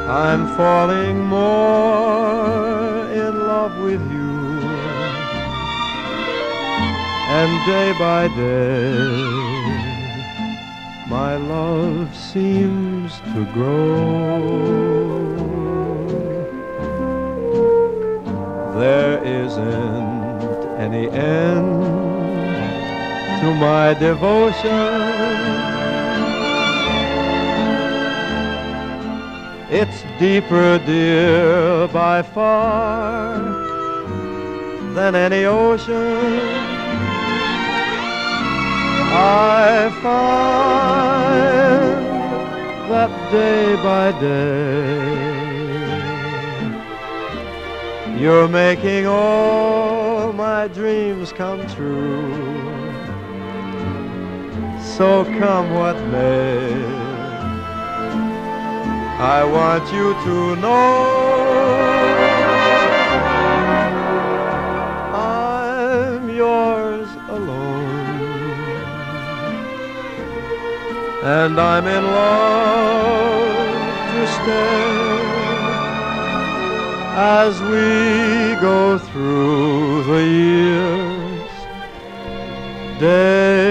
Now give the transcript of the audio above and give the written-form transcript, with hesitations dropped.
I'm falling more in love with you, and day by day my love seems to grow. There isn't any end to my devotion. It's deeper, dear, by far than any ocean. I find that day by day you're making all my dreams come true. So come what may, I want you to know I'm yours alone, and I'm in love to stay as we go through the years, day